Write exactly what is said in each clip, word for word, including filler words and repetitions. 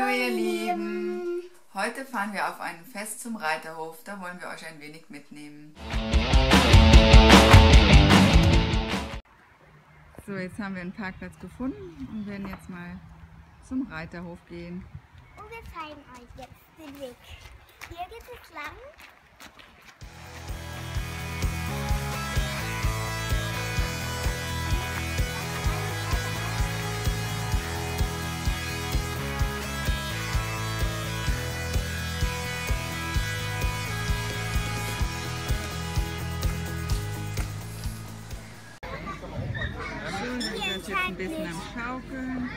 Hallo ihr Lieben! Heute fahren wir auf ein Fest zum Reiterhof, da wollen wir euch ein wenig mitnehmen. So, jetzt haben wir einen Parkplatz gefunden und werden jetzt mal zum Reiterhof gehen. Und wir zeigen euch jetzt den Weg. Hier geht es lang. Jetzt ein bisschen am Schaukeln.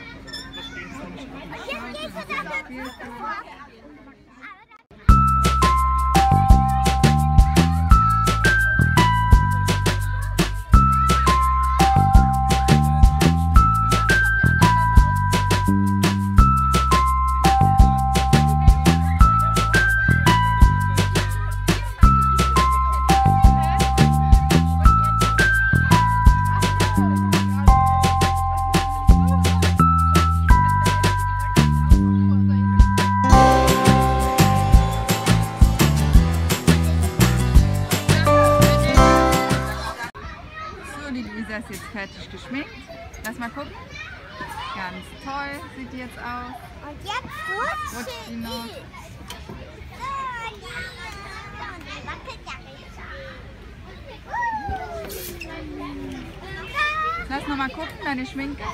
Lisa ist jetzt fertig geschminkt. Lass mal gucken. Ganz toll sieht die jetzt aus. Und jetzt rutscht, rutscht sie noch. Lass noch mal gucken, deine Schminke.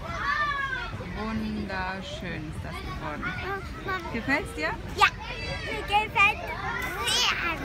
Wunderschön ist das geworden. Gefällt's dir? Ja, mir gefällt sehr.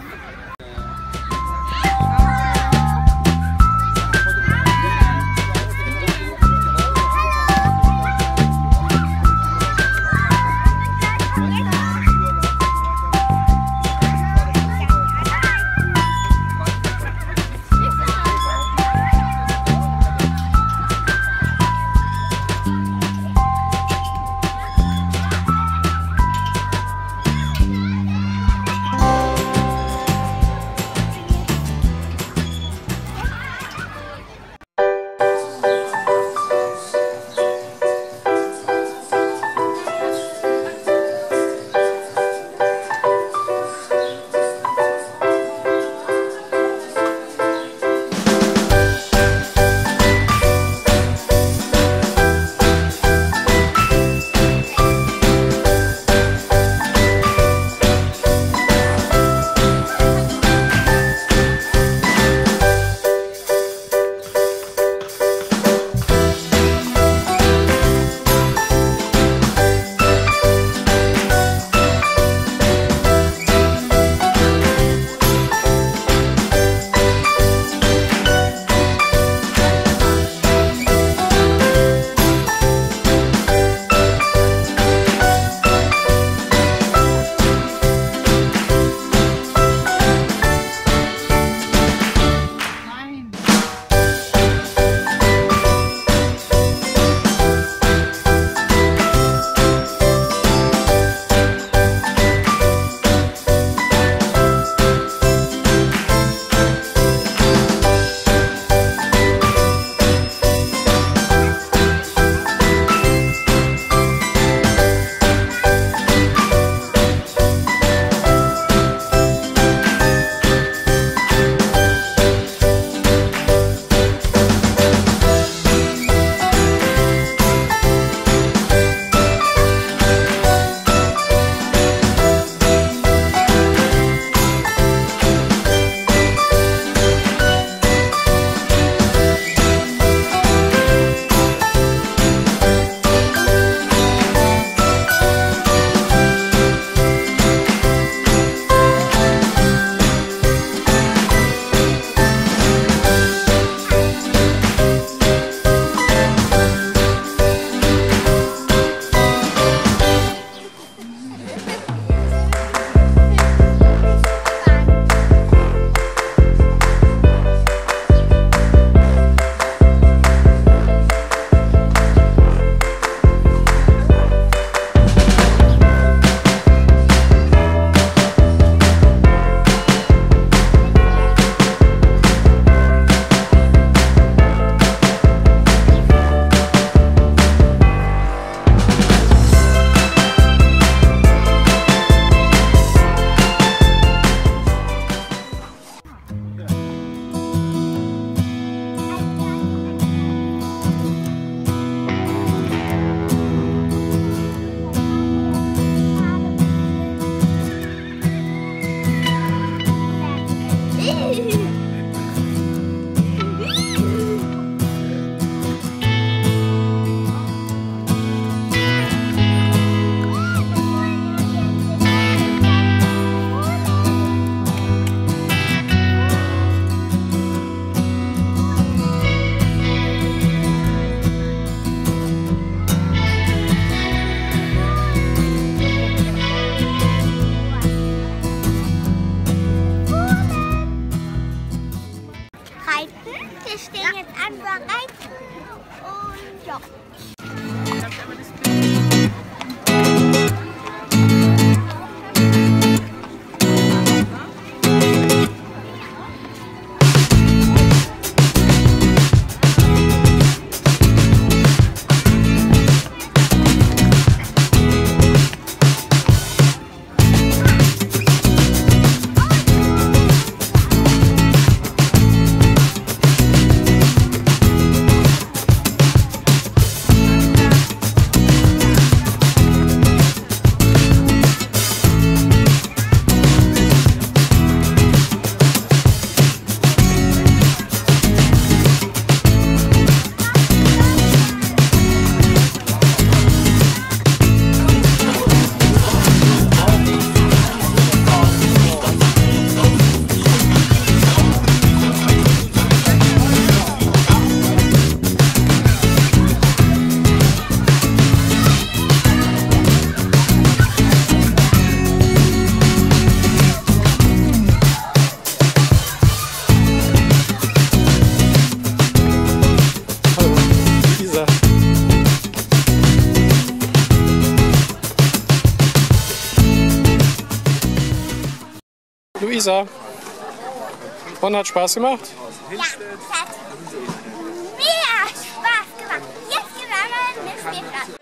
einfach rein und ja. Luisa, und hat Spaß gemacht? Ja, es hat mega Spaß gemacht. Jetzt gehen wir mal mit Spielplatz.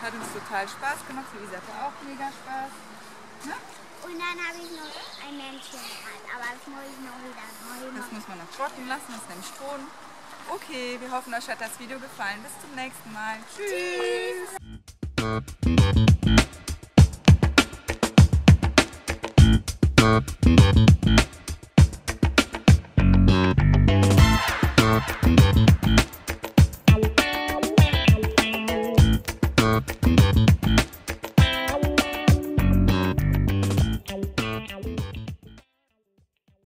Hat uns total Spaß gemacht. Luisa hatte auch mega Spaß. Ne? Und dann habe ich noch ein Männchen gehabt, aber das muss ich noch wieder neu machen. Das muss man noch trocknen lassen, das ist nämlich Ton. Okay, wir hoffen, euch hat das Video gefallen. Bis zum nächsten Mal. Tschüss. Tschüss.